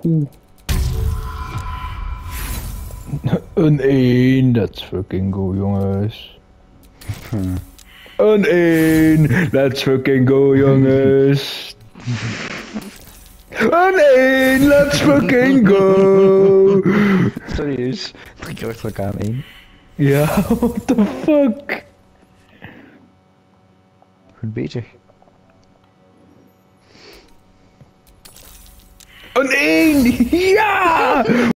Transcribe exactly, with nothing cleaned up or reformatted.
Oeh. Een één, let's fucking go jongens. Hm. Een één, let's fucking go jongens. Een één, let's fucking go. Serieus? Drie keer achter elkaar aan één. Ja, what the fuck? Goed bezig. Een één, ja!